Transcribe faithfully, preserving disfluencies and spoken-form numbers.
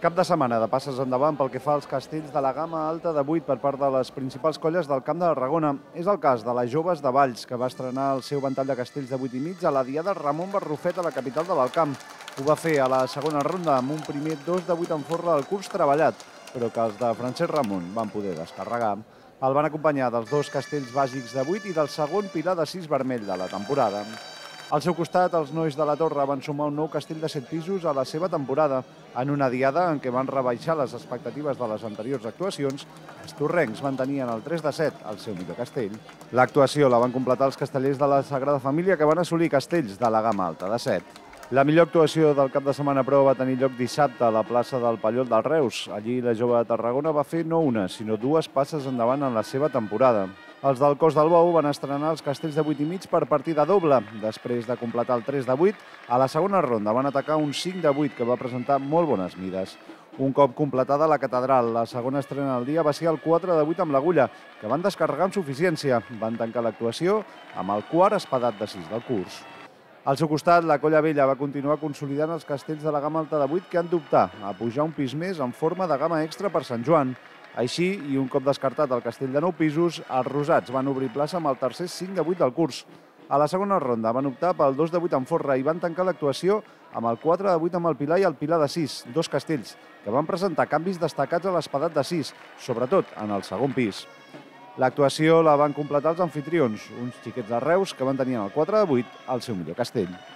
Cap de setmana de passes endavant pel que fa als castells de la gamma alta de vuit per part de les principals colles del Camp de Tarragona. És el cas de les Joves de Valls, que va estrenar el seu ventall de castells de vuit i mig a la diada Ramon Barrufet a la capital de l'Alt Camp. Ho va fer a la segona ronda amb un primer dos de vuit en forra del curs treballat, però que els de Francesc Ramon van poder descarregar. El van acompanyar dels dos castells bàsics de vuit i del segon pilar de sis vermell de la temporada. Al seu costat, els nois de la Torre van sumar un nou castell de set pisos a la seva temporada. En una diada en què van rebaixar les expectatives de les anteriors actuacions, els torrencs mantenien el tres de set, el seu millor castell. L'actuació la van completar els castellers de la Sagrada Família, que van assolir castells de la gamma alta de set. La millor actuació del cap de setmana, però, va tenir lloc dissabte a la plaça del Pallol del Reus. Allí la Jove de Tarragona va fer no una, sinó dues passes endavant en la seva temporada. Els del Cos del Bou van estrenar els castells de vuit i mig per partida doble. Després de completar el tres de vuit, a la segona ronda van atacar un cinc de vuit que va presentar molt bones mides. Un cop completada la catedral, la segona estrena del dia va ser el quatre de vuit amb l'Agulla, que van descarregar amb suficiència. Van tancar l'actuació amb el quart espadat de sis del curs. Al seu costat, la Colla Vella va continuar consolidant els castells de la gamma alta de vuit que han d'optar a pujar un pis més en forma de gamma extra per Sant Joan. Així, i un cop descartat el castell de nou pisos, els rosats van obrir plaça amb el tercer cinc de vuit del curs. A la segona ronda van optar pel dos de vuit en forra i van tancar l'actuació amb el quatre de vuit amb el pilar i el pilar de sis, dos castells, que van presentar canvis destacats a l'espadat de sis, sobretot en el segon pis. L'actuació la van completar els amfitrions, uns xiquets de Reus que van tenir en el quatre de vuit el seu millor castell.